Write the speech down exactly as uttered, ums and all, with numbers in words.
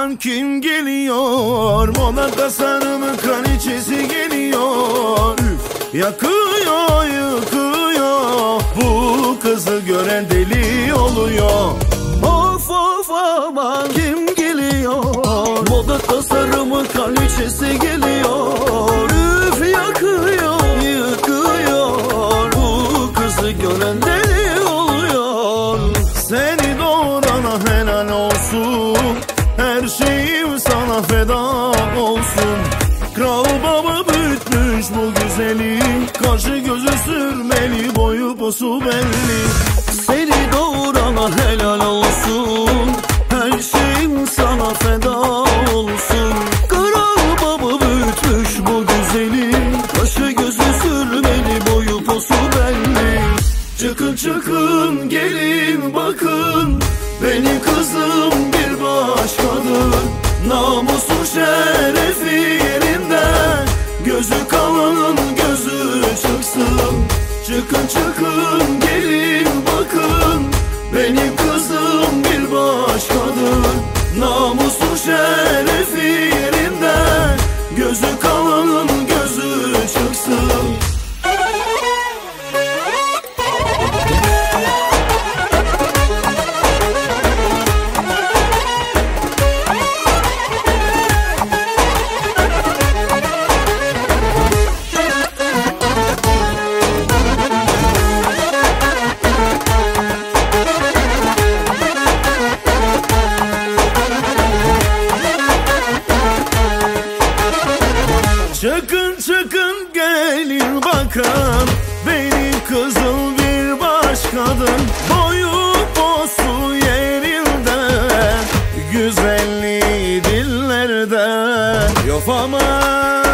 aman kim geliyor? Moda tasarımı kraliçesi geliyor. Üf, yakıyor yıkıyor, bu kızı gören deli oluyor. Of of aman kim geliyor? Moda tasarımı kraliçesi geliyor. Üf, yakıyor yıkıyor, bu kızı gören deli oluyor. Seni doğurana helal olsun, her şeyim sana feda olsun. Kral baba büyütmüş bu güzeli, kaşı gözü sürmeli, boyu posu belli. Seni doğurana helal olsun, her şeyim sana feda olsun. Kral baba büyütmüş bu güzeli, kaşı gözü sürmeli, boyu posu belli. Çıkın çıkın gelin bakın, benim kızım bir başkadır. Namusu şerefi yerinde, gözü kalanın gözü çıksın. Çıkın çıkın gelin bakın, benim kızım bir başkadır. Namusu şerefi yerinde, gözü kalanın gözü çıksın. Çıkın çıkın gelin bakın, benim kızım bir başkadır. Boyu posu yerinde, güzelliği dillerde. Yok aman